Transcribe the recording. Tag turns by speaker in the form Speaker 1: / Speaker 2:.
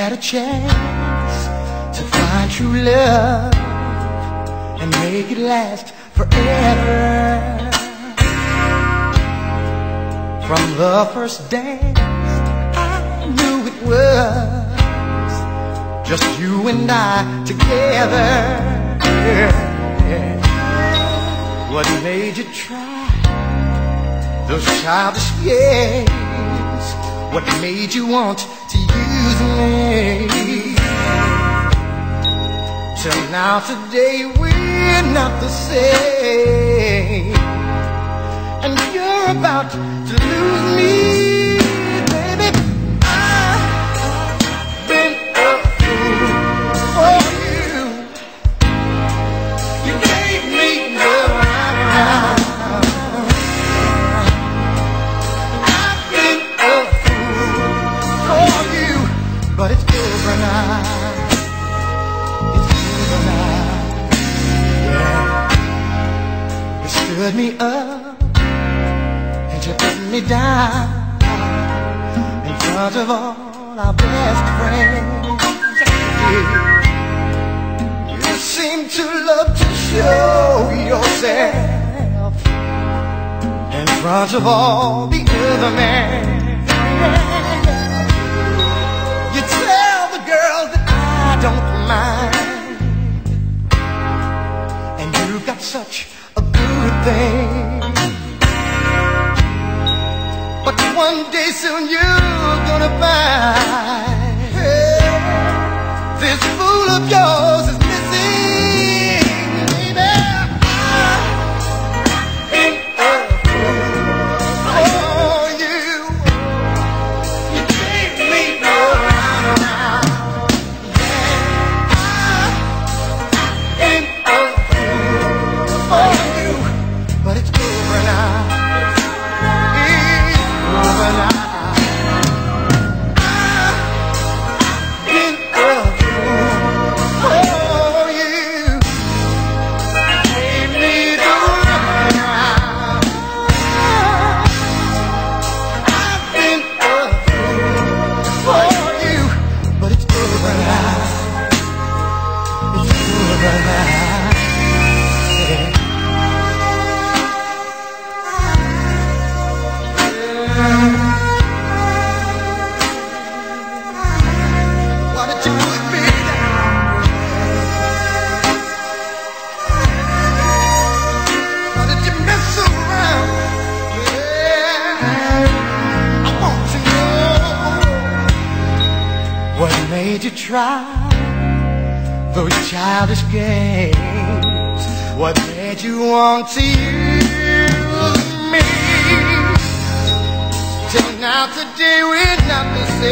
Speaker 1: had a chance to find true love and make it last forever. From the first dance, I knew it was just you and I together. Yeah. What made you try those childish games? What made you want to use me? Till now today we're not the same, and you're about to lose me, baby. I've been a fool for you. You gave me the right. I've been a fool for you, but it's over now. It's over now. Yeah. You stood me up, you put me down in front of all our best friends. You seem to love to show yourself in front of all the other men. You tell the girls that I don't mind, and you've got such a good thing. But one day soon you're gonna find, hey, this fool of yours is missing, baby. I've been a fool for you. You gave me no round. Yeah, I've been a fool for you, but it's over now. What made you try those childish games? What made you want to use me? Till now today we're not the same.